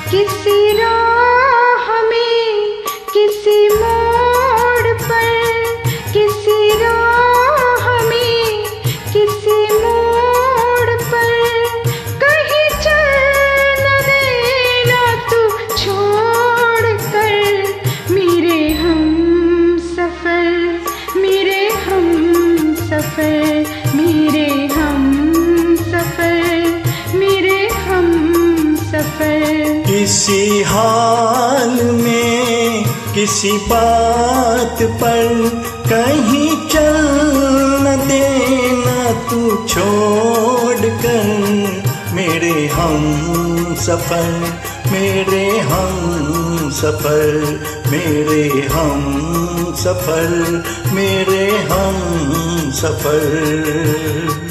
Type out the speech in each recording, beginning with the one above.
किसी राह में, किसी मोड़ पर, किसी राह में, किसी मोड़ पर कहीं चल न देना तू छोड़ कर मेरे हम सफर, मेरे हम सफर, मेरे हम सफर, मेरे हम सफर। किसी हाल में, किसी बात पर कहीं चल न देना तू छोड़ कर मेरे हम सफर, मेरे हम सफर, मेरे हम सफर, मेरे हम सफर।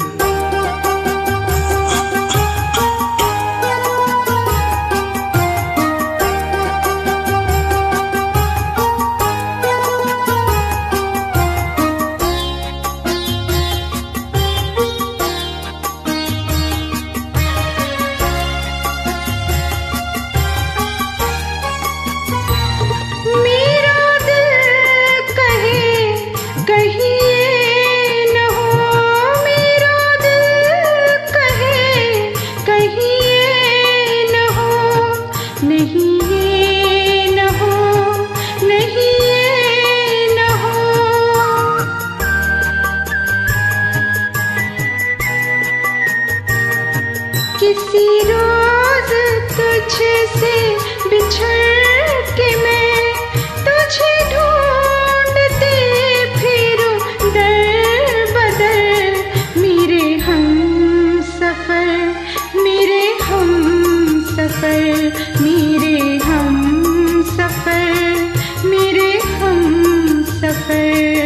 किसी रोज तुझसे बिछड़ के मैं तुझे ढूंढती फिरूं दर बदर मेरे हम सफर, मेरे हम सफर, मेरे हम सफर, मेरे हम सफर।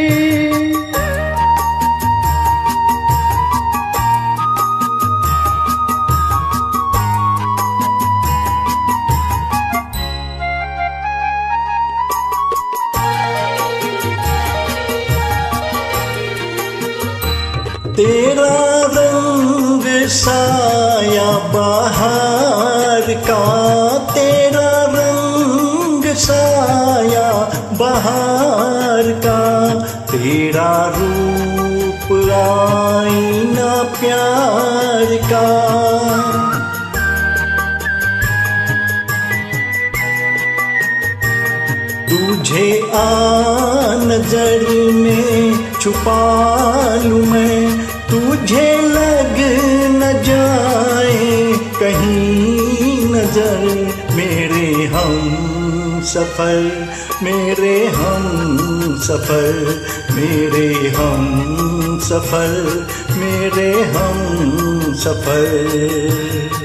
तेरा रंग साया बहार का, तेरा रंग साया बहार का, तेरा रूप आईना प्यार का। तुझे आ नजर में छुपा लूं मैं, तुझे लग न जाए कहीं नजर मेरे हम सफर, मेरे हम सफर, मेरे हम सफर, मेरे हम सफर।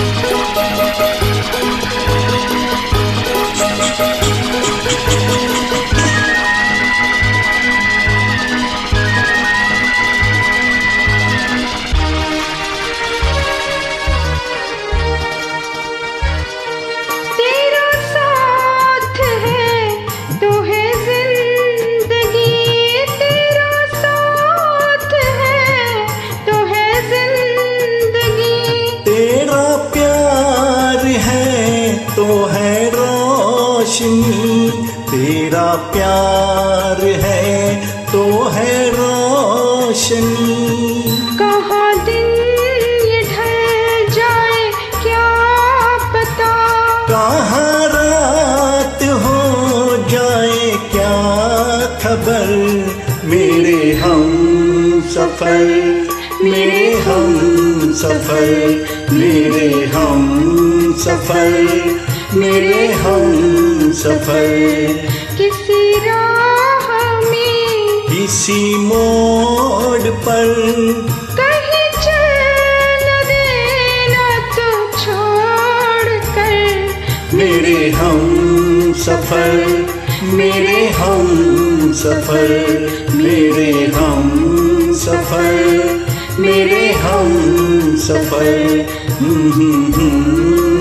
तो है रोशनी, तेरा प्यार है तो है रोशनी। कहाँ दिन ये ढल जाए क्या पता, कहाँ रात हो जाए क्या खबर मेरे हम सफर, मेरे हम सफर, मेरे हम सफर, मेरे हम सफर। किसी राह में, किसी मोड़ पर कहीं चल देना तो छोड़ कर मेरे हम सफर, मेरे हम सफर, मेरे हम सफर, मेरे हम सफर।